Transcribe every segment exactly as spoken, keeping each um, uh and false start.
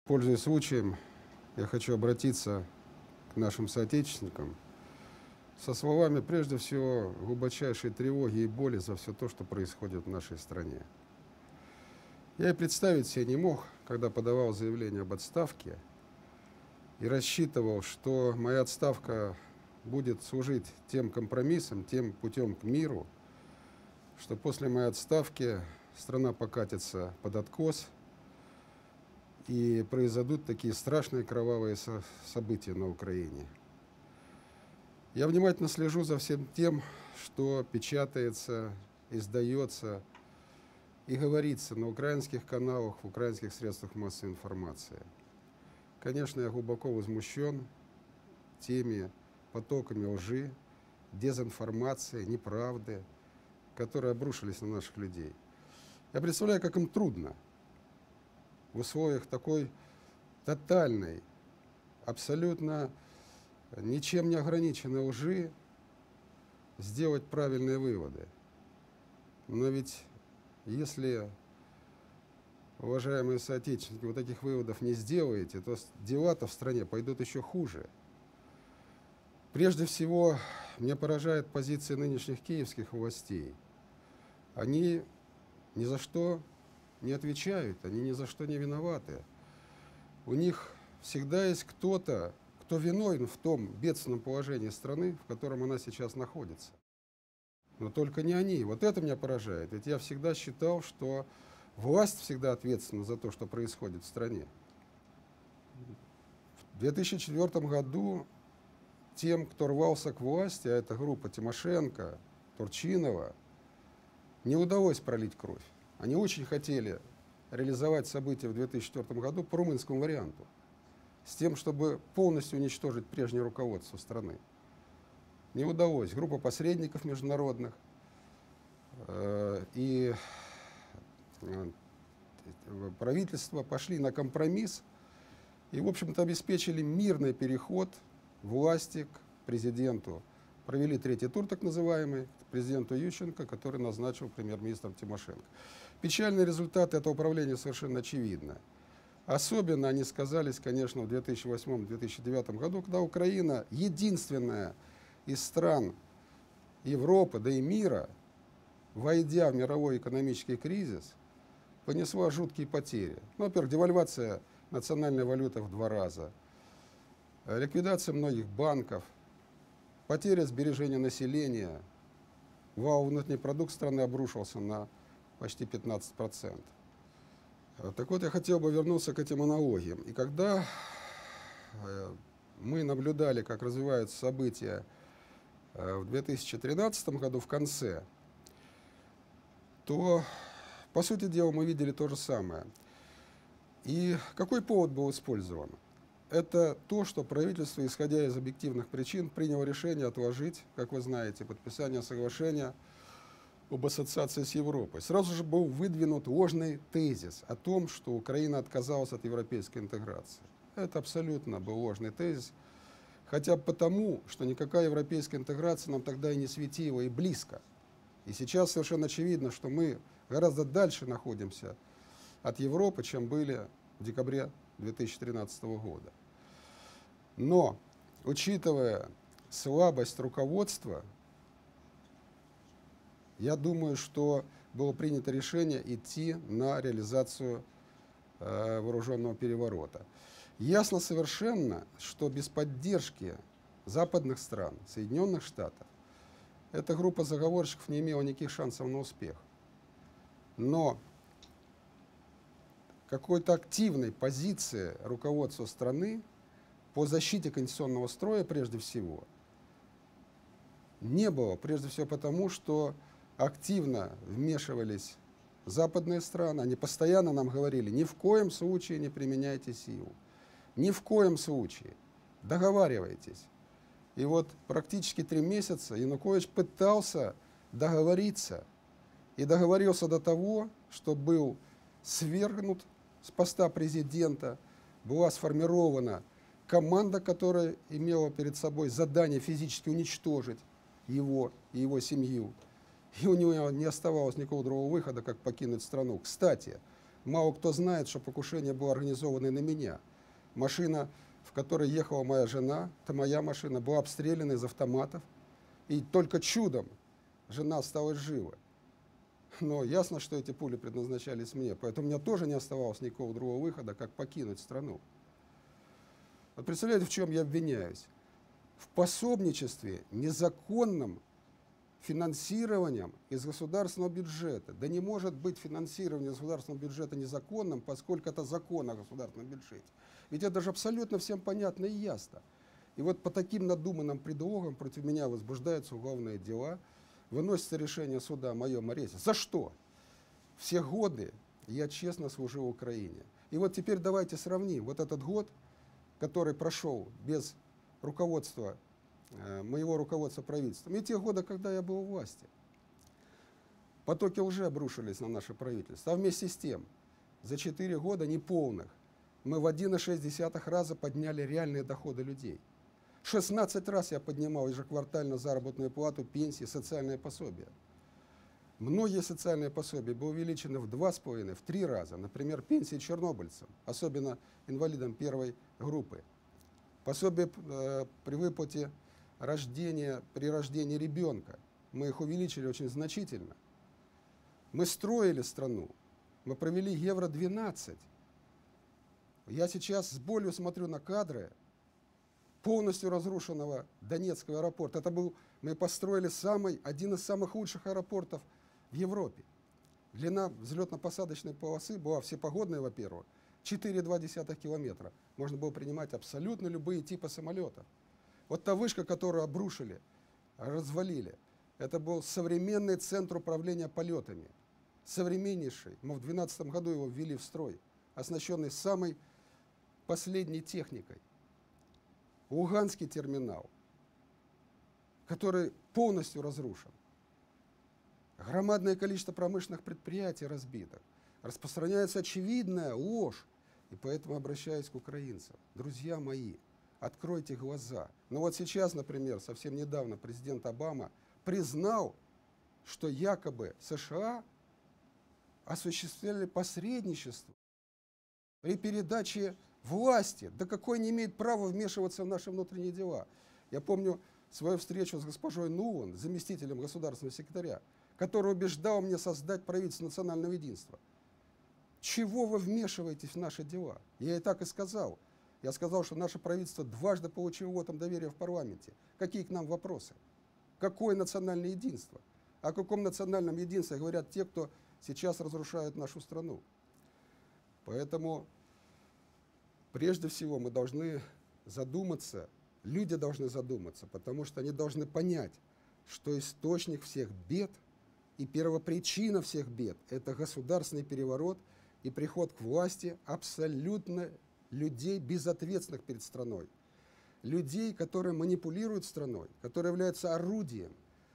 Пользуясь случаем, я хочу обратиться к нашим соотечественникам со словами, прежде всего, глубочайшей тревоги и боли за все то, что происходит в нашей стране. Я и представить себе не мог, когда подавал заявление об отставке, и рассчитывал, что моя отставка будет служить тем компромиссом, тем путем к миру, что после моей отставки страна покатится под откос, и произойдут такие страшные кровавые со события на Украине. Я внимательно слежу за всем тем, что печатается, издается и говорится на украинских каналах, в украинских средствах массовой информации. Конечно, я глубоко возмущен теми потоками лжи, дезинформации, неправды, которые обрушились на наших людей. Я представляю, как им трудно в условиях такой тотальной, абсолютно ничем не ограниченной лжи сделать правильные выводы. Но ведь если, уважаемые соотечественники, вы таких выводов не сделаете, то дела-то в стране пойдут еще хуже. Прежде всего, меня поражает позиция нынешних киевских властей. Они ни за что не отвечают, они ни за что не виноваты. У них всегда есть кто-то, кто виновен в том бедственном положении страны, в котором она сейчас находится. Но только не они. Вот это меня поражает. Ведь я всегда считал, что власть всегда ответственна за то, что происходит в стране. В две тысячи четвёртом году тем, кто рвался к власти, а это группа Тимошенко, Турчинова, не удалось пролить кровь. Они очень хотели реализовать события в две тысячи четвёртом году по румынскому варианту, с тем, чтобы полностью уничтожить прежнее руководство страны. Не удалось. Группа посредников международных э, и э, правительство пошли на компромисс и, в общем-то, обеспечили мирный переход власти к президенту. Провели третий тур, так называемый, к президенту Ющенко, который назначил премьер-министром Тимошенко. Печальные результаты этого управления совершенно очевидны. Особенно они сказались, конечно, в две тысячи восьмом — две тысячи девятом году, когда Украина, единственная из стран Европы, да и мира, войдя в мировой экономический кризис, понесла жуткие потери. Ну, во-первых, девальвация национальной валюты в два раза, ликвидация многих банков, потеря сбережения населения, валовый внутренний продукт страны обрушился на почти пятнадцать процентов. Так вот, я хотел бы вернуться к этим аналогиям. И когда мы наблюдали, как развиваются события в две тысячи тринадцатом году в конце, то, по сути дела, мы видели то же самое. И какой повод был использован? Это то, что правительство, исходя из объективных причин, приняло решение отложить, как вы знаете, подписание соглашения об ассоциации с Европой. Сразу же был выдвинут ложный тезис о том, что Украина отказалась от европейской интеграции. Это абсолютно был ложный тезис, хотя бы потому, что никакая европейская интеграция нам тогда и не светила, и близко. И сейчас совершенно очевидно, что мы гораздо дальше находимся от Европы, чем были в декабре две тысячи тринадцатого года. Но, учитывая слабость руководства, я думаю, что было принято решение идти на реализацию э, вооруженного переворота. Ясно совершенно, что без поддержки западных стран, Соединенных Штатов, эта группа заговорщиков не имела никаких шансов на успех. Но какой-то активной позиции руководства страны по защите конституционного строя прежде всего не было, прежде всего потому, что активно вмешивались западные страны, они постоянно нам говорили: ни в коем случае не применяйте силу, ни в коем случае, договаривайтесь. И вот практически три месяца Янукович пытался договориться, и договорился до того, что был свергнут с поста президента, была сформирована команда, которая имела перед собой задание физически уничтожить его и его семью. И у него не оставалось никакого другого выхода, как покинуть страну. Кстати, Мало кто знает, что покушение было организовано и на меня. Машина, в которой ехала моя жена, это моя машина, была обстреляна из автоматов. И только чудом жена осталась жива. Но ясно, что эти пули предназначались мне, поэтому у меня тоже не оставалось никакого другого выхода, как покинуть страну. Вот представляете, в чем я обвиняюсь? В пособничестве незаконным финансированием из государственного бюджета. Да не может быть финансирование государственного бюджета незаконным, поскольку это закон о государственном бюджете. Ведь это же абсолютно всем понятно и ясно. И вот по таким надуманным предлогам против меня возбуждаются уголовные дела, выносится решение суда о моем аресте. За что? Все годы я честно служил Украине. И вот теперь давайте сравним вот этот год, который прошел без руководства, э, моего руководства правительством, и те годы, когда я был у власти. Потоки лжи обрушились на наше правительство. А вместе с тем, за четыре года неполных мы в один и шесть десятых раза подняли реальные доходы людей. шестнадцать раз я поднимал ежеквартально заработную плату, пенсии, социальные пособия. Многие социальные пособия были увеличены в два с половиной, в три раза. Например, пенсии чернобыльцам, особенно инвалидам первой группы. Пособие э, при выплате рождения, при рождении ребенка. Мы их увеличили очень значительно. Мы строили страну. Мы провели Евро двенадцать. Я сейчас с болью смотрю на кадры полностью разрушенного Донецкого аэропорта. Это был, мы построили самый, один из самых лучших аэропортов в Европе. Длина взлетно-посадочной полосы была всепогодная, во-первых, четыре и две десятых километра. Можно было принимать абсолютно любые типы самолетов. Вот та вышка, которую обрушили, развалили, это был современный центр управления полетами. Современнейший. Мы в две тысячи двенадцатом году его ввели в строй, оснащенный самой последней техникой. Луганский терминал, который полностью разрушен. Громадное количество промышленных предприятий разбитых. Распространяется очевидная ложь. И поэтому обращаюсь к украинцам. Друзья мои, откройте глаза. Но вот сейчас, например, совсем недавно президент Обама признал, что якобы США осуществляли посредничество при передаче власти, да какой не имеет права вмешиваться в наши внутренние дела. Я помню свою встречу с госпожой Нуланд, заместителем государственного секретаря, который убеждал меня создать правительство национального единства. Чего вы вмешиваетесь в наши дела? Я и так и сказал. Я сказал, что наше правительство дважды получило вотом доверия в парламенте. Какие к нам вопросы? Какое национальное единство? О каком национальном единстве говорят те, кто сейчас разрушает нашу страну? Поэтому прежде всего мы должны задуматься, люди должны задуматься, потому что они должны понять, что источник всех бед и первопричина всех бед – это государственный переворот и приход к власти абсолютно людей, безответственных перед страной. Людей, которые манипулируют страной, которые являются орудием.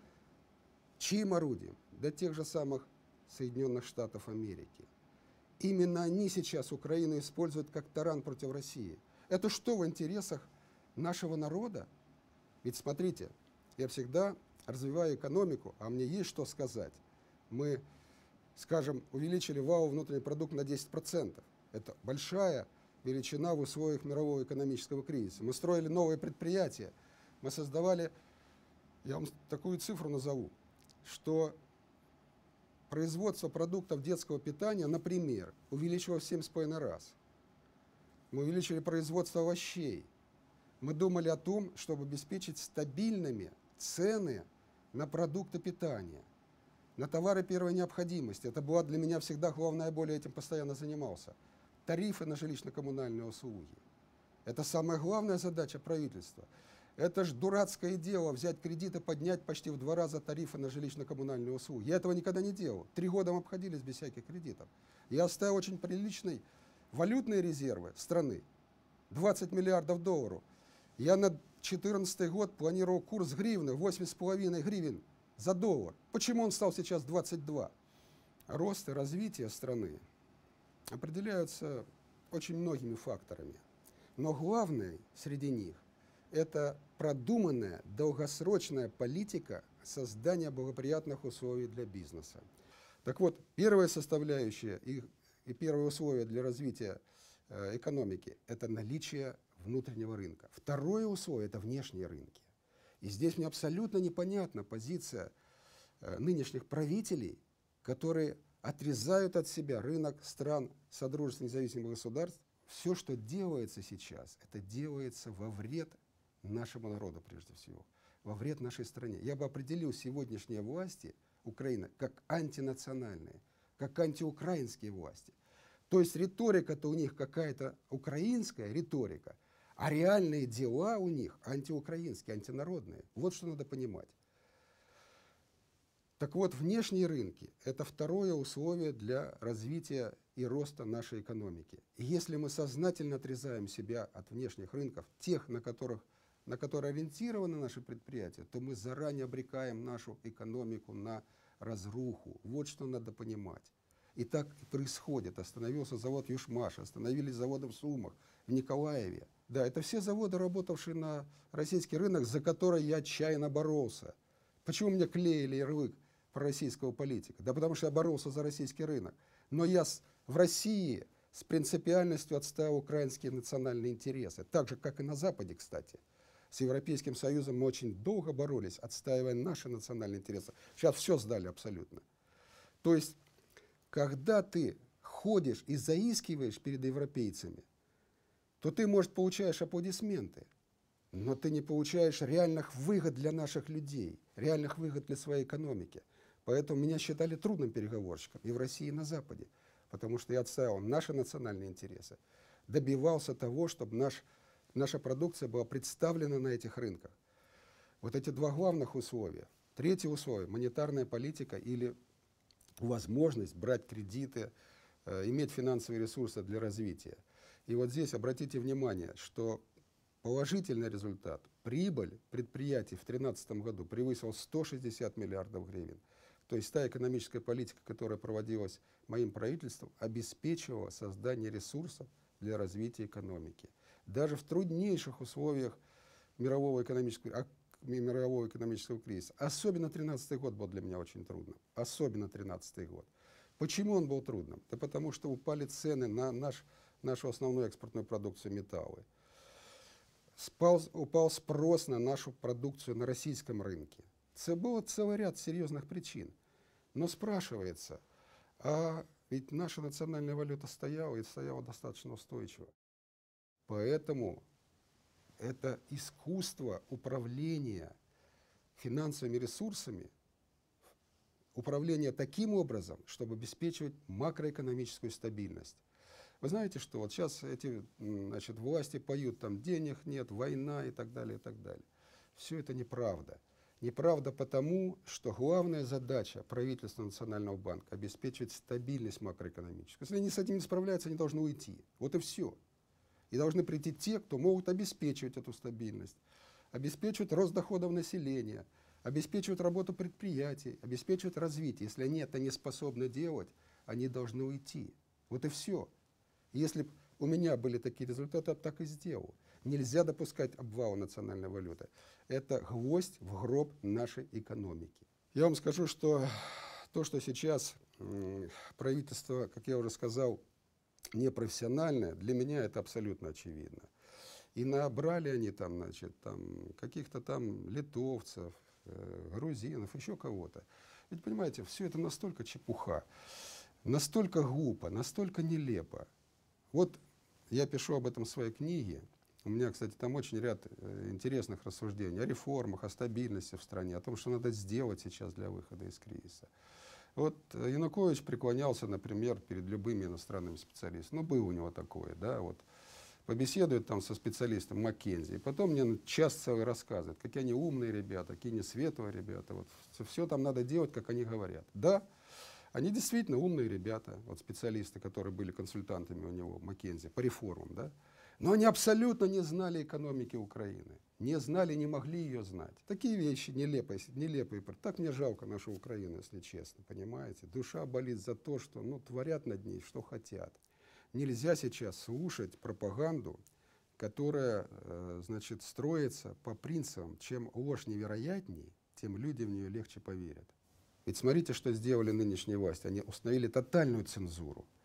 Чьим орудием? Для тех же самых Соединенных Штатов Америки. Именно они сейчас Украину используют как таран против России. Это что в интересах нашего народа? Ведь смотрите, я всегда развиваю экономику, а мне есть что сказать. Мы, скажем, увеличили валовый внутренний продукт на десять процентов. Это большая величина в условиях мирового экономического кризиса. Мы строили новые предприятия. Мы создавали, я вам такую цифру назову, что производство продуктов детского питания, например, увеличилось в семь с половиной раз. Мы увеличили производство овощей. Мы думали о том, чтобы обеспечить стабильными цены на продукты питания, на товары первой необходимости. Это была для меня всегда главная боль, я этим постоянно занимался. Тарифы на жилищно-коммунальные услуги. Это самая главная задача правительства. Это же дурацкое дело взять кредит и поднять почти в два раза тарифы на жилищно-коммунальные услуги. Я этого никогда не делал. Три года мы обходились без всяких кредитов. Я оставил очень приличные валютные резервы страны. двадцать миллиардов долларов. Я на две тысячи четырнадцатый год планировал курс гривны восемь с половиной гривен за доллар. Почему он стал сейчас двадцать два? Рост и развитие страны определяются очень многими факторами. Но главное среди них – это продуманная долгосрочная политика создания благоприятных условий для бизнеса. Так вот, первая составляющая и и первое условие для развития э, экономики – это наличие внутреннего рынка. Второе условие – это внешние рынки. И здесь мне абсолютно непонятна позиция э, нынешних правителей, которые отрезают от себя рынок стран Содружества независимых государств. Все, что делается сейчас, это делается во вред нашему народу прежде всего, во вред нашей стране. Я бы определил сегодняшние власти Украины как антинациональные, как антиукраинские власти. То есть риторика-то у них какая-то украинская риторика, а реальные дела у них антиукраинские, антинародные. Вот что надо понимать. Так вот, внешние рынки – это второе условие для развития и роста нашей экономики. И если мы сознательно отрезаем себя от внешних рынков, тех, на, которых, на которые ориентированы наши предприятия, то мы заранее обрекаем нашу экономику на разруху. Вот что надо понимать. И так и происходит. Остановился завод Южмаш, остановились заводы в Сумах, в Николаеве. Да, это все заводы, работавшие на российский рынок, за которые я отчаянно боролся. Почему мне клеили ярлык пророссийского политика? Да потому что я боролся за российский рынок. Но я с, в России с принципиальностью отстаивал украинские национальные интересы. Так же, как и на Западе, кстати. С Европейским Союзом мы очень долго боролись, отстаивая наши национальные интересы. Сейчас все сдали абсолютно. То есть, когда ты ходишь и заискиваешь перед европейцами, то ты, может, получаешь аплодисменты, но ты не получаешь реальных выгод для наших людей, реальных выгод для своей экономики. Поэтому меня считали трудным переговорщиком и в России, и на Западе, потому что я отстаивал наши национальные интересы, добивался того, чтобы наш, наша продукция была представлена на этих рынках. Вот эти два главных условия. Третье условие – монетарная политика или возможность брать кредиты, э, иметь финансовые ресурсы для развития. И вот здесь обратите внимание, что положительный результат, прибыль предприятий в две тысячи тринадцатом году превысила сто шестьдесят миллиардов гривен. То есть та экономическая политика, которая проводилась моим правительством, обеспечивала создание ресурсов для развития экономики. Даже в труднейших условиях мирового экономического, мирового экономического кризиса. Особенно тринадцатый год был для меня очень трудным. Особенно тринадцатый год. Почему он был трудным? Да потому что упали цены на наш, нашу основную экспортную продукцию металлы. Спал, упал спрос на нашу продукцию на российском рынке. Это был целый ряд серьезных причин. Но спрашивается, а ведь наша национальная валюта стояла и стояла достаточно устойчиво. Поэтому это искусство управления финансовыми ресурсами, управление таким образом, чтобы обеспечивать макроэкономическую стабильность. Вы знаете, что вот сейчас эти, значит, власти поют, там денег нет, война и так далее, и так далее. Все это неправда. Неправда потому, что главная задача правительства Национального банка – обеспечивать стабильность макроэкономическую. Если они с этим не справляются, они должны уйти. Вот и все. И должны прийти те, кто могут обеспечивать эту стабильность, обеспечивать рост доходов населения, обеспечивать работу предприятий, обеспечивать развитие. Если они это не способны делать, они должны уйти. Вот и все. Если бы у меня были такие результаты, я бы так и сделал. Нельзя допускать обвала национальной валюты. Это гвоздь в гроб нашей экономики. Я вам скажу, что то, что сейчас правительство, как я уже сказал, непрофессиональное, для меня это абсолютно очевидно. И набрали они там, значит, там, каких-то там литовцев, э, грузинов, еще кого-то. Ведь, понимаете, все это настолько чепуха, настолько глупо, настолько нелепо. Вот я пишу об этом в своей книге. У меня, кстати, там очень ряд э, интересных рассуждений о реформах, о стабильности в стране, о том, что надо сделать сейчас для выхода из кризиса. Вот Янукович преклонялся, например, перед любыми иностранными специалистами. Ну, было у него такое, да, вот. Побеседует там со специалистом Маккензи, и потом мне час целый рассказывает, какие они умные ребята, какие они светлые ребята. Вот все там надо делать, как они говорят. Да, они действительно умные ребята, вот специалисты, которые были консультантами у него, Маккензи, по реформам, да. Но они абсолютно не знали экономики Украины. Не знали, не могли ее знать. Такие вещи нелепые, нелепые. Так мне жалко нашу Украину, если честно, понимаете. Душа болит за то, что, ну, творят над ней, что хотят. Нельзя сейчас слушать пропаганду, которая, э, значит, строится по принципам, чем ложь невероятнее, тем люди в нее легче поверят. Ведь смотрите, что сделали нынешние власти. Они установили тотальную цензуру.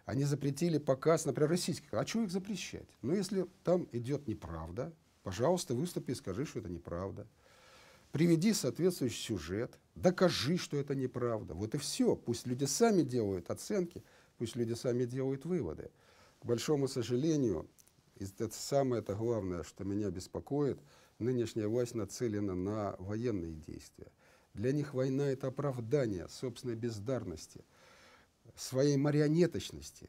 Они запретили показ, например, российских. А что их запрещать? Ну, если там идет неправда, пожалуйста, выступи и скажи, что это неправда. Приведи соответствующий сюжет, докажи, что это неправда. Вот и все. Пусть люди сами делают оценки, пусть люди сами делают выводы. К большому сожалению, это самое это главное, что меня беспокоит, нынешняя власть нацелена на военные действия. Для них война — это оправдание собственной бездарности, своей марионеточности.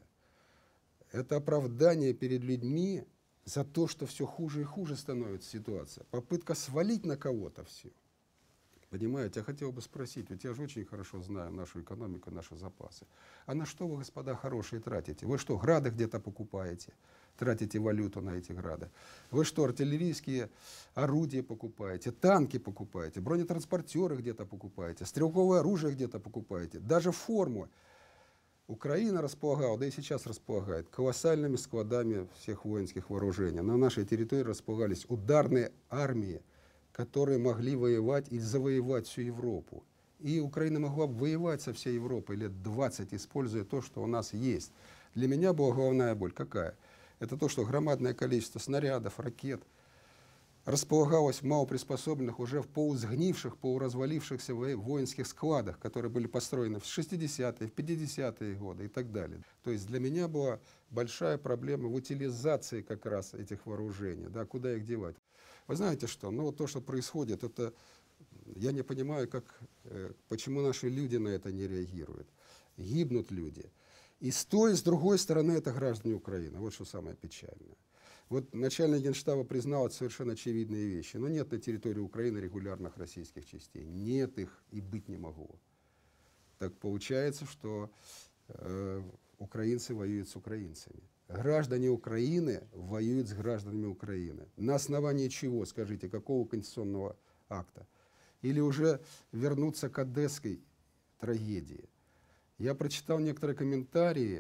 Это оправдание перед людьми за то, что все хуже и хуже становится ситуация. Попытка свалить на кого-то все. Понимаете, я хотел бы спросить, ведь я же очень хорошо знаю нашу экономику, наши запасы. А на что вы, господа хорошие, тратите? Вы что, грады где-то покупаете? Тратите валюту на эти грады? Вы что, артиллерийские орудия покупаете, танки покупаете, бронетранспортеры где-то покупаете, стрелковое оружие где-то покупаете, даже форму? Украина располагала, да и сейчас располагает, колоссальными складами всех воинских вооружений. На нашей территории располагались ударные армии, которые могли воевать и завоевать всю Европу. И Украина могла бы воевать со всей Европой лет двадцать, используя то, что у нас есть. Для меня была головная боль какая? Это то, что громадное количество снарядов, ракет располагалось в малоприспособленных, уже в полусгнивших, полуразвалившихся воинских складах, которые были построены в шестидесятые, в пятидесятые годы и так далее. То есть для меня была большая проблема в утилизации как раз этих вооружений, да, куда их девать. Вы знаете что, ну вот то, что происходит, это, я не понимаю, как, э, почему наши люди на это не реагируют. Гибнут люди. И с той, и с другой стороны, это граждане Украины. Вот что самое печальное. Вот начальник Генштаба признал совершенно очевидные вещи. Но нет на территории Украины регулярных российских частей. Нет их и быть не могло. Так получается, что э, украинцы воюют с украинцами. Граждане Украины воюют с гражданами Украины. На основании чего, скажите, какого конституционного акта? Или уже вернуться к одесской трагедии? Я прочитал некоторые комментарии,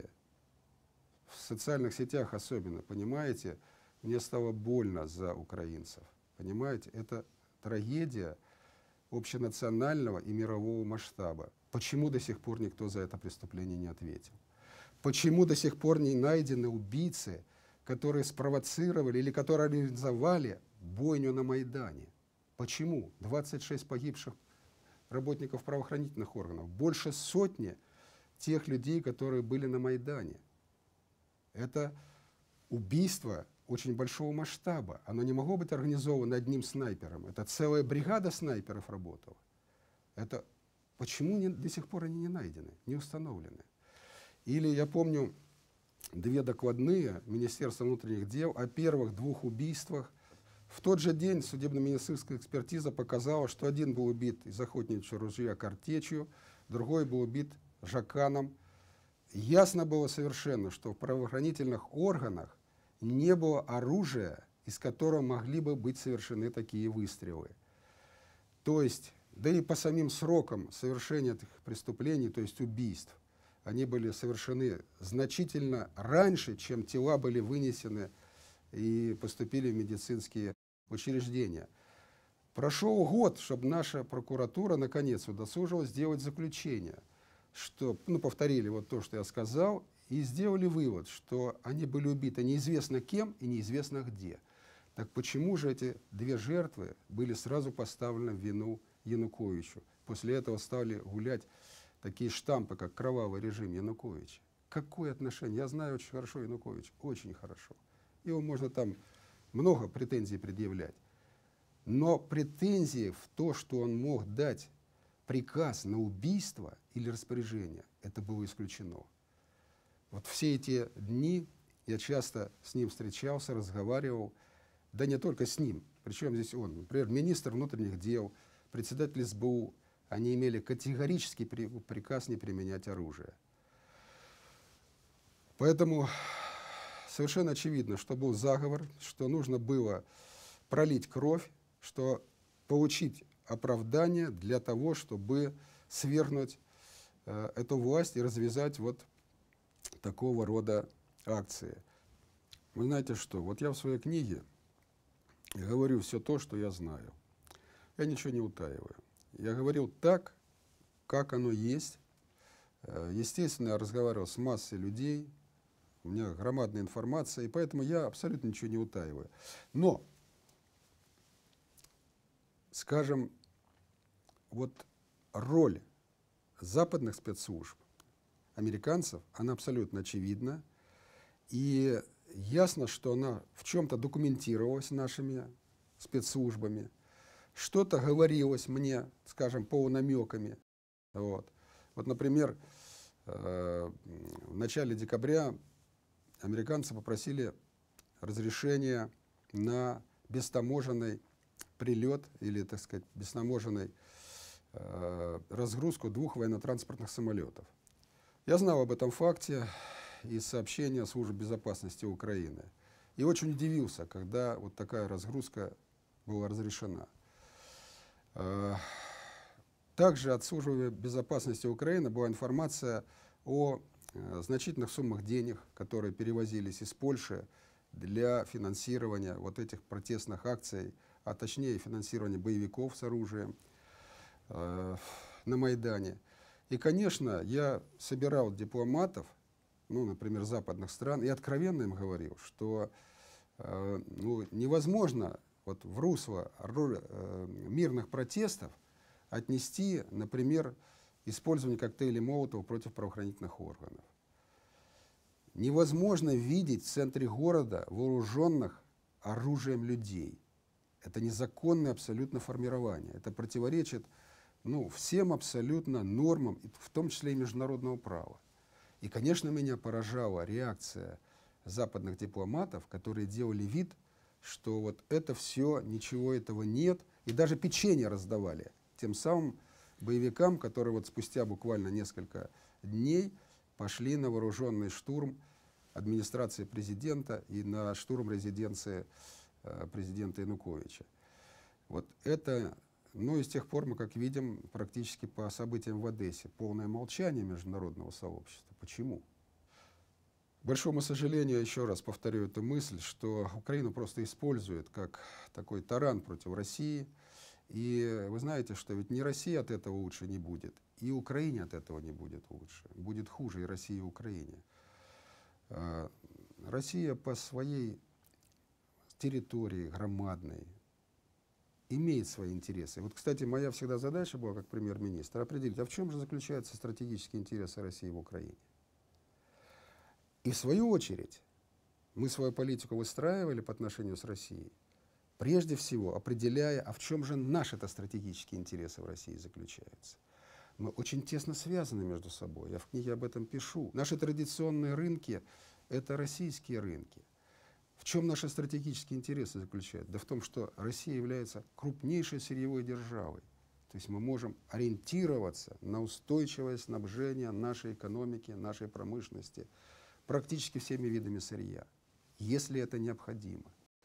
в социальных сетях особенно, понимаете, мне стало больно за украинцев. Понимаете, это трагедия общенационального и мирового масштаба. Почему до сих пор никто за это преступление не ответил? Почему до сих пор не найдены убийцы, которые спровоцировали или которые организовали бойню на Майдане? Почему? двадцать шесть погибших работников правоохранительных органов, больше сотни тех людей, которые были на Майдане. Это убийство очень большого масштаба. Оно не могло быть организовано одним снайпером. Это целая бригада снайперов работала. Это почему не, до сих пор они не найдены, не установлены? Или я помню две докладные Министерства внутренних дел о первых двух убийствах. В тот же день судебно-медицинская экспертиза показала, что один был убит из охотничьего ружья картечью, другой был убит жаканом. Ясно было совершенно, что в правоохранительных органах не было оружия, из которого могли бы быть совершены такие выстрелы. То есть, да и по самим срокам совершения этих преступлений, то есть убийств, они были совершены значительно раньше, чем тела были вынесены и поступили в медицинские учреждения. Прошел год, чтобы наша прокуратура наконец удосужилась сделать заключение, что, ну, повторили вот то, что я сказал, и сделали вывод, что они были убиты неизвестно кем и неизвестно где. Так почему же эти две жертвы были сразу поставлены в вину Януковичу? После этого стали гулять такие штампы, как «кровавый режим Януковича». Какое отношение? Я знаю очень хорошо Януковича, очень хорошо. Его можно там много претензий предъявлять. Но претензии в то, что он мог дать приказ на убийство или распоряжение, это было исключено. Вот все эти дни я часто с ним встречался, разговаривал, да не только с ним, причем здесь он, например, министр внутренних дел, председатель эс бэ у, они имели категорический при, приказ не применять оружие. Поэтому совершенно очевидно, что был заговор, что нужно было пролить кровь, что получить оправдание для того, чтобы свергнуть э, эту власть и развязать вот такого рода акции. Вы знаете что, вот я в своей книге говорю все то, что я знаю. Я ничего не утаиваю. Я говорил так, как оно есть. Естественно, я разговаривал с массой людей, У меня громадная информация, и поэтому я абсолютно ничего не утаиваю. Но, скажем, вот роль западных спецслужб, американцев, она абсолютно очевидна. И ясно, что она в чем-то документировалась нашими спецслужбами, что-то говорилось мне, скажем, полунамеками. Вот, вот например, э, в начале декабря американцы попросили разрешения на бестаможенный прилет или, так сказать, бестаможенный э, разгрузку двух военно-транспортных самолетов. Я знал об этом факте из сообщения Службы безопасности Украины. И очень удивился, когда вот такая разгрузка была разрешена. Также от Службы безопасности Украины была информация о значительных суммах денег, которые перевозились из Польши для финансирования вот этих протестных акций, а точнее финансирования боевиков с оружием э, на Майдане. И, конечно, я собирал дипломатов, ну, например, западных стран, и откровенно им говорил, что э, ну, невозможно вот в русло э, мирных протестов отнести, например, использование коктейлей Молотова против правоохранительных органов. Невозможно видеть в центре города вооруженных оружием людей. Это незаконное абсолютно формирование. Это противоречит ну, всем абсолютно нормам, в том числе и международного права. И, конечно, меня поражала реакция западных дипломатов, которые делали вид, что вот это все, ничего этого нет, и даже печенье раздавали тем самым боевикам, которые вот спустя буквально несколько дней пошли на вооруженный штурм администрации президента и на штурм резиденции э, президента Януковича. Вот это, ну и с тех пор мы, как видим, практически по событиям в Одессе полное молчание международного сообщества. Почему? К большому сожалению, еще раз повторю эту мысль, что Украину просто используют как такой таран против России. И вы знаете, что ведь ни Россия от этого лучше не будет, и Украине от этого не будет лучше. Будет хуже и России, и Украине. Россия по своей территории громадной имеет свои интересы. Вот, кстати, моя всегда задача была, как премьер-министр, определить, а в чем же заключаются стратегические интересы России в Украине. И в свою очередь мы свою политику выстраивали по отношению с Россией, прежде всего определяя, а в чем же наши-то стратегические интересы в России заключаются. Мы очень тесно связаны между собой, я в книге об этом пишу. Наши традиционные рынки — это российские рынки. В чем наши стратегические интересы заключаются? Да в том, что Россия является крупнейшей сырьевой державой. То есть мы можем ориентироваться на устойчивое снабжение нашей экономики, нашей промышленности практически всеми видами сырья, если это необходимо.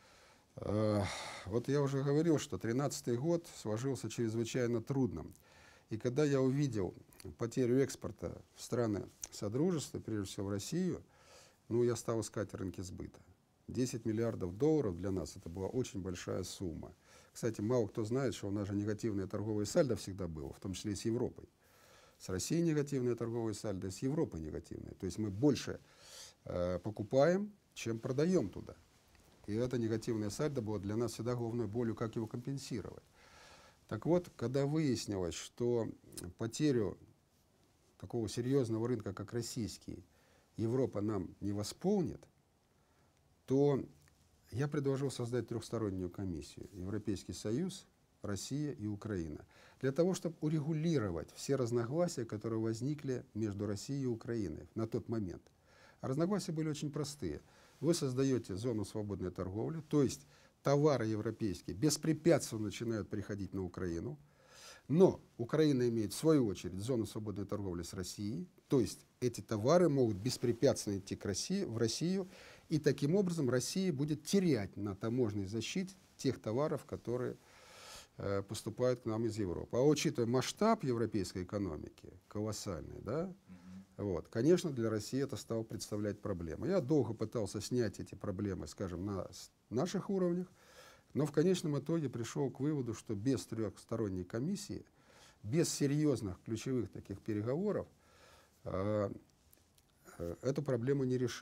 Вот я уже говорил, что тринадцатый год сложился чрезвычайно трудным. И когда я увидел потерю экспорта в страны Содружества, прежде всего в Россию, ну, я стал искать рынки сбыта. десять миллиардов долларов для нас — это была очень большая сумма. Кстати, мало кто знает, что у нас же негативное торговое сальдо всегда было, в том числе и с Европой. С Россией негативное торговое сальдо, и с Европой негативное. То есть мы больше э, покупаем, чем продаем туда. И это негативное сальдо было для нас всегда головной болью, как его компенсировать. Так вот, когда выяснилось, что потерю такого серьезного рынка, как российский, Европа нам не восполнит, то я предложил создать трехстороннюю комиссию: Европейский Союз, Россия и Украина, для того, чтобы урегулировать все разногласия, которые возникли между Россией и Украиной на тот момент. А разногласия были очень простые. Вы создаете зону свободной торговли, то есть товары европейские беспрепятственно начинают приходить на Украину, но Украина имеет в свою очередь зону свободной торговли с Россией, то есть эти товары могут беспрепятственно идти к России, в Россию, и таким образом Россия будет терять на таможенной защите тех товаров, которые э, поступают к нам из Европы. А учитывая масштаб европейской экономики, колоссальный, да, вот, конечно, для России это стало представлять проблемы. Я долго пытался снять эти проблемы, скажем, на наших уровнях, но в конечном итоге пришел к выводу, что без трехсторонней комиссии, без серьезных ключевых таких переговоров э, э, эту проблему не решить.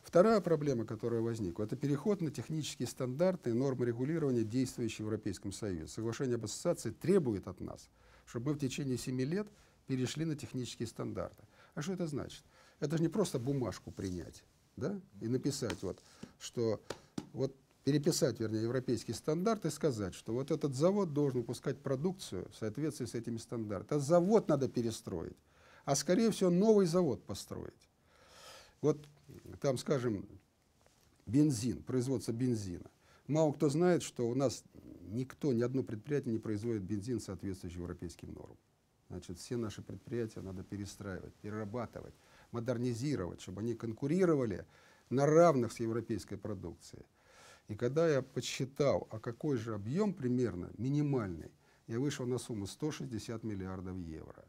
Вторая проблема, которая возникла, это переход на технические стандарты и нормы регулирования, действующие в Европейском Союзе. Соглашение об ассоциации требует от нас, чтобы мы в течение семи лет перешли на технические стандарты. А что это значит? Это же не просто бумажку принять, да, и написать, вот, что, вот, переписать, вернее, европейские стандарты и сказать, что вот этот завод должен выпускать продукцию в соответствии с этими стандартами. А завод надо перестроить, а, скорее всего, новый завод построить. Вот там, скажем, бензин, производство бензина. Мало кто знает, что у нас никто, ни одно предприятие не производит бензин, соответствующий европейским нормам. Значит, все наши предприятия надо перестраивать, перерабатывать, модернизировать, чтобы они конкурировали на равных с европейской продукцией. И когда я подсчитал, а какой же объем примерно минимальный, я вышел на сумму сто шестьдесят миллиардов евро.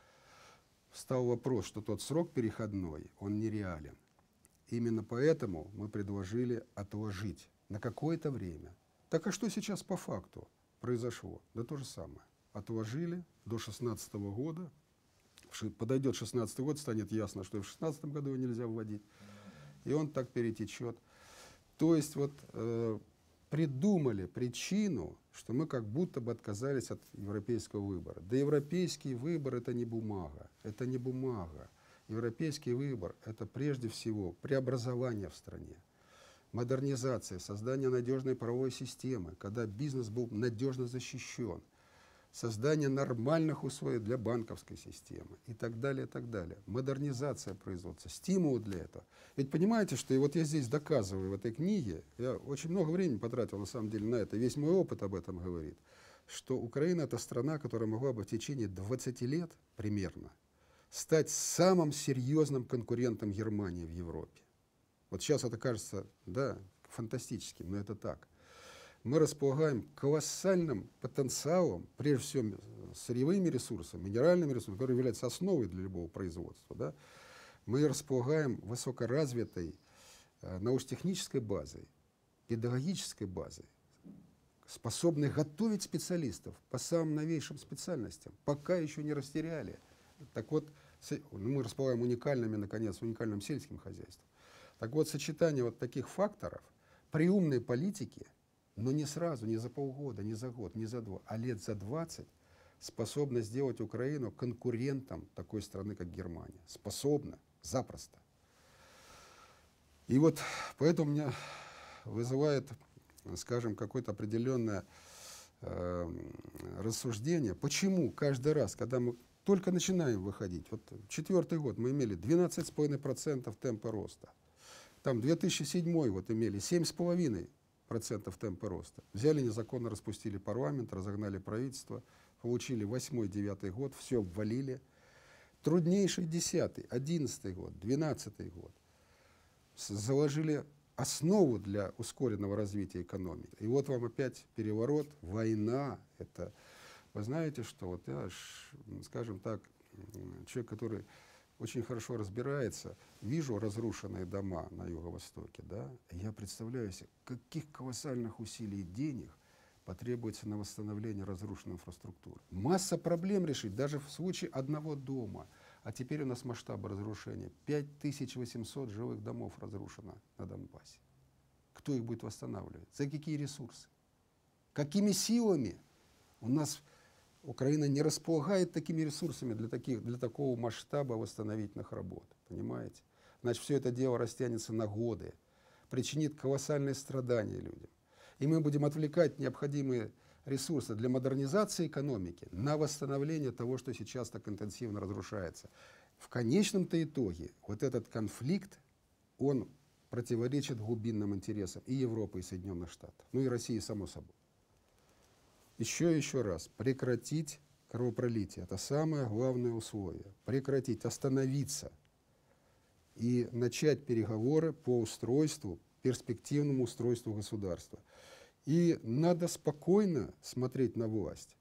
Встал вопрос, что тот срок переходной, он нереален. Именно поэтому мы предложили отложить на какое-то время. Так а что сейчас по факту произошло? Да то же самое. Отложили до шестнадцатого года. Подойдет шестнадцатый год, станет ясно, что и в шестнадцатом году его нельзя вводить. И он так перетечет. То есть вот э, придумали причину, что мы как будто бы отказались от европейского выбора. Да европейский выбор — это не бумага. Это не бумага. Европейский выбор — это прежде всего преобразование в стране, модернизация, создание надежной правовой системы, когда бизнес был надежно защищен, создание нормальных условий для банковской системы и так далее, и так далее. Модернизация производства, стимул для этого. Ведь понимаете, что и вот я здесь доказываю в этой книге, я очень много времени потратил на самом деле на это, весь мой опыт об этом говорит, что Украина — это страна, которая могла бы в течение двадцати лет примерно стать самым серьезным конкурентом Германии в Европе. Вот сейчас это кажется, да, фантастическим, но это так. Мы располагаем колоссальным потенциалом, прежде всего сырьевыми ресурсами, минеральными ресурсами, которые являются основой для любого производства. Да? Мы располагаем высокоразвитой э, научно-технической базой, педагогической базой, способной готовить специалистов по самым новейшим специальностям, пока еще не растеряли. Так вот, мы располагаем уникальными, наконец, уникальным сельским хозяйством. Так вот, сочетание вот таких факторов при умной политике, но не сразу, не за полгода, не за год, не за два, а лет за двадцать, способна сделать Украину конкурентом такой страны, как Германия. Способна, запросто. И вот поэтому меня вызывает, скажем, какое-то определенное э, рассуждение, почему каждый раз, когда мы только начинаем выходить, вот четвертый год мы имели двенадцать целых пять десятых процента темпа роста, там две тысячи седьмой вот имели семь целых пять десятых процента темпа роста. Взяли незаконно, распустили парламент, разогнали правительство, получили восьмой, девятый год, все обвалили. Труднейший десятый, одиннадцатый год, двенадцатый год заложили основу для ускоренного развития экономики. И вот вам опять переворот, война. Это, вы знаете, что вот я, скажем так, человек, который очень хорошо разбирается, вижу разрушенные дома на Юго-Востоке, да, и я представляю себе, каких колоссальных усилий и денег потребуется на восстановление разрушенной инфраструктуры. Масса проблем решить, даже в случае одного дома. А теперь у нас масштабы разрушения. пять тысяч восемьсот жилых домов разрушено на Донбассе. Кто их будет восстанавливать? За какие ресурсы? Какими силами? У нас Украина не располагает такими ресурсами для, таких, для такого масштаба восстановительных работ. Понимаете? Значит, все это дело растянется на годы, причинит колоссальные страдания людям. И мы будем отвлекать необходимые ресурсы для модернизации экономики на восстановление того, что сейчас так интенсивно разрушается. В конечном-то итоге вот этот конфликт, он противоречит глубинным интересам и Европы, и Соединенных Штатов, ну и России, само собой. Еще и еще раз, прекратить кровопролитие. Это самое главное условие. Прекратить, остановиться и начать переговоры по устройству, перспективному устройству государства. И надо спокойно смотреть на власть.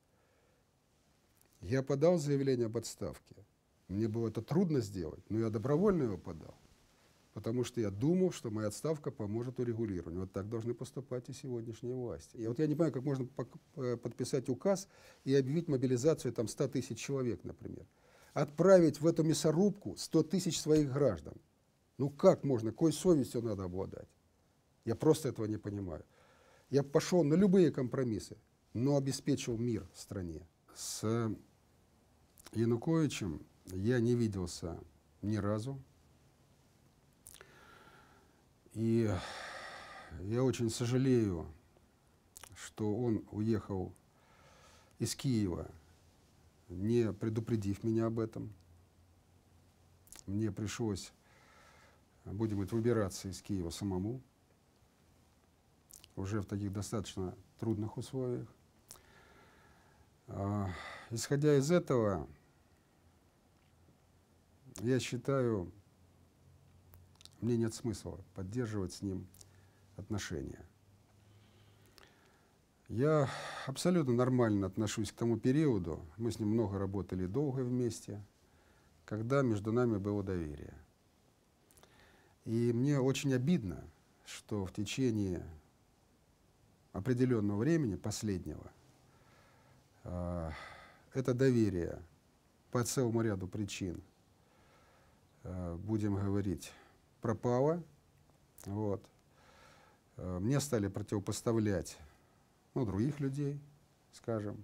Я подал заявление об отставке. Мне было это трудно сделать, но я добровольно его подал. Потому что я думал, что моя отставка поможет урегулированию. Вот так должны поступать и сегодняшние власти. И вот я не понимаю, как можно подписать указ и объявить мобилизацию там ста тысяч человек, например. Отправить в эту мясорубку сто тысяч своих граждан. Ну как можно, какой совестью надо обладать? Я просто этого не понимаю. Я пошел на любые компромиссы, но обеспечил мир в стране. С Януковичем я не виделся ни разу. И я очень сожалею, что он уехал из Киева, не предупредив меня об этом. Мне пришлось, будем говорить, выбираться из Киева самому, уже в таких достаточно трудных условиях. А, исходя из этого, я считаю, мне нет смысла поддерживать с ним отношения. Я абсолютно нормально отношусь к тому периоду, мы с ним много работали долго вместе, когда между нами было доверие. И мне очень обидно, что в течение определенного времени, последнего, э, это доверие по целому ряду причин, э, будем говорить, пропало. Вот. Э, мне стали противопоставлять, ну, других людей, скажем.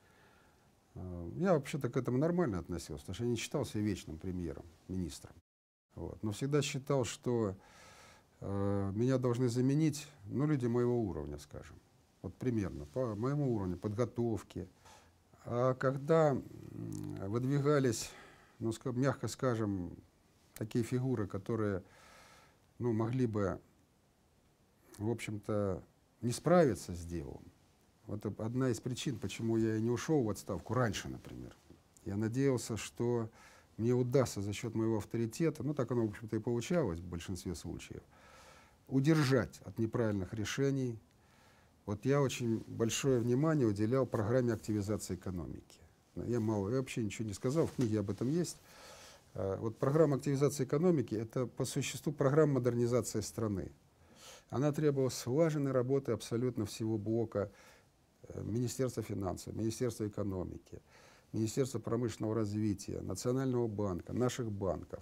Э, я вообще-то к этому нормально относился, потому что я не считал себя вечным премьером, министром. Вот. Но всегда считал, что э, меня должны заменить, ну, люди моего уровня, скажем. Вот примерно, по моему уровню подготовки. А когда выдвигались, ну, мягко скажем, такие фигуры, которые, ну, могли бы, в общем-то, не справиться с делом. Вот одна из причин, почему я и не ушел в отставку раньше, например. Я надеялся, что мне удастся за счет моего авторитета, ну, так оно, в общем-то, и получалось в большинстве случаев, удержать от неправильных решений. Вот я очень большое внимание уделял программе активизации экономики. Я мало, я вообще ничего не сказал, в книге об этом есть. Вот программа активизации экономики — это по существу программа модернизации страны. Она требовала слаженной работы абсолютно всего блока Министерства финансов, Министерства экономики, Министерства промышленного развития, Национального банка, наших банков.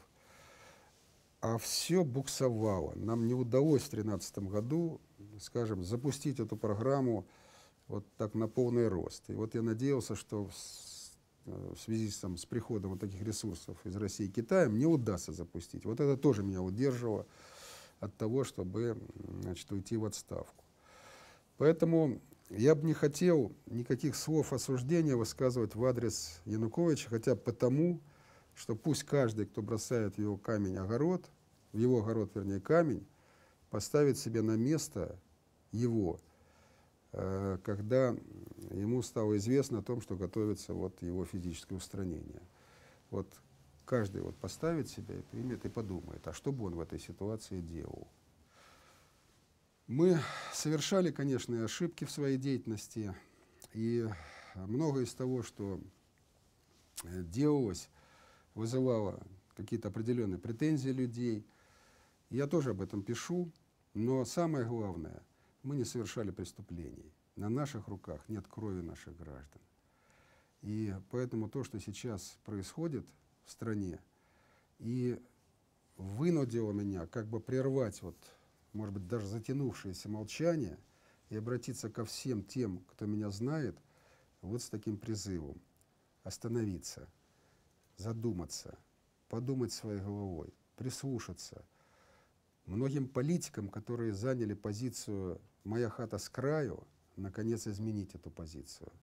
А все буксовало. Нам не удалось в две тысячи тринадцатом году, скажем, запустить эту программу вот так на полный рост. И вот я надеялся, что в связи с, там, с приходом вот таких ресурсов из России и Китая мне удастся запустить. Вот это тоже меня удерживало от того, чтобы, значит, уйти в отставку. Поэтому я бы не хотел никаких слов осуждения высказывать в адрес Януковича, хотя потому, что пусть каждый, кто бросает в его камень огород, в его огород, вернее, камень, поставит себе на место его, э, когда ему стало известно о том, что готовится вот его физическое устранение. Вот каждый вот поставит себя и примет и подумает, а что бы он в этой ситуации делал. Мы совершали, конечно, и ошибки в своей деятельности, и многое из того, что делалось, вызывало какие-то определенные претензии людей. Я тоже об этом пишу, но самое главное, мы не совершали преступлений. На наших руках нет крови наших граждан. И поэтому то, что сейчас происходит в стране, и вынудило меня как бы прервать, вот, может быть, даже затянувшееся молчание и обратиться ко всем тем, кто меня знает, вот с таким призывом: остановиться, задуматься, подумать своей головой, прислушаться. Многим политикам, которые заняли позицию «моя хата с краю», наконец изменить эту позицию.